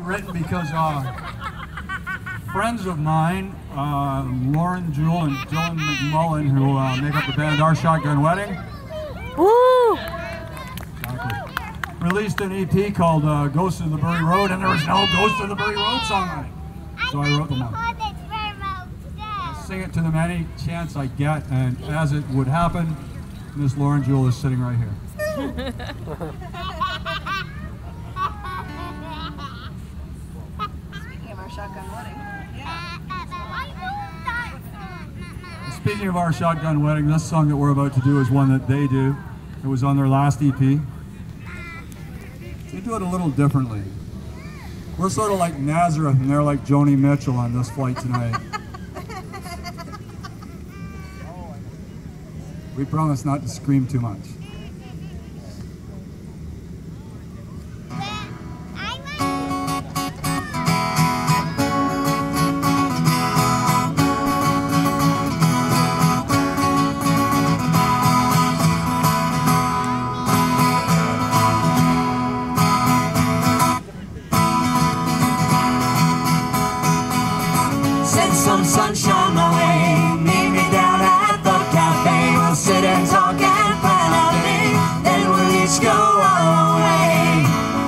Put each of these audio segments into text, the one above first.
written because friends of mine, Lauren Jewell and Dylan McMullen, who make up the band Our Shotgun Wedding, Woo! released an EP called Ghost of the Bury Road, and there was no Ghost of the Bury Road song on it. So I wrote them up. I sing it to them any chance I get, and as it would happen, Miss Lauren Jewell is sitting right here. Speaking of Our Shotgun Wedding. Speaking of Our Shotgun Wedding, this song that we're about to do is one that they do. It was on their last EP. They do it a little differently. We're sort of like Nazareth and they're like Joni Mitchell on this flight tonight. We promise not to scream too much. Send some sunshine my way, meet me down at the cafe. We'll sit and talk and plan our day, then we'll each go our own way.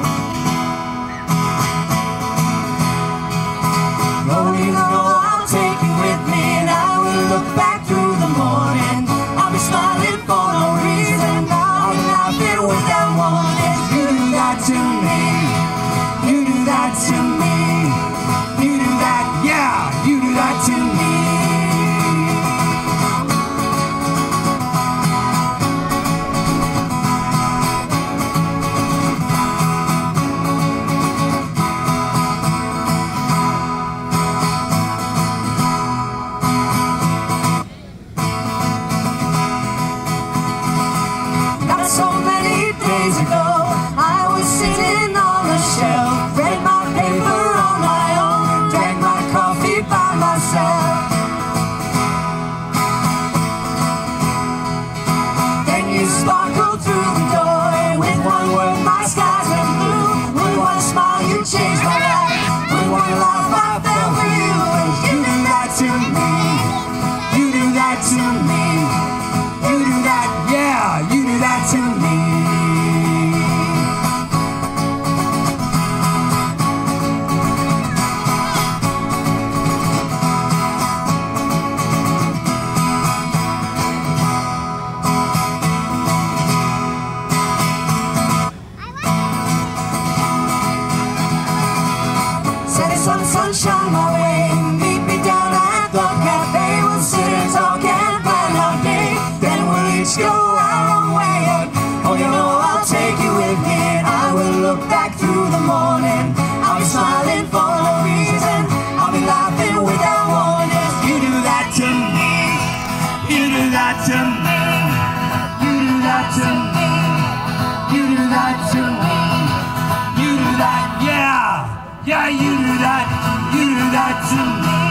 Rolling along, I'll take you with me, and I will look back through the morning. I'll be smiling for no reason, I'll be laughing without warning. You do that to me, you do that to me, you do that, yeah, you do that to me. Not so many days ago, I was sitting on a shelf, read my paper on my own, drank my coffee by myself. Then you sparkled through the door, and with one word my skies went blue. With one smile you changed my life, with one laugh I fell for you. And you do that to me, you do that to me, you do that, yeah, you do that to me. Send some sunshine my way, meet me down at the cafe. We'll sit and talk and plan our day, then we'll each go our own way. Oh, you know I'll take you with me, and I will look back through the morning. I'll be smiling for no reason, I'll be laughing without warning. You do that to me, you do that to me, you do that to me, you do that to me, you do that, yeah, yeah, you do that to me.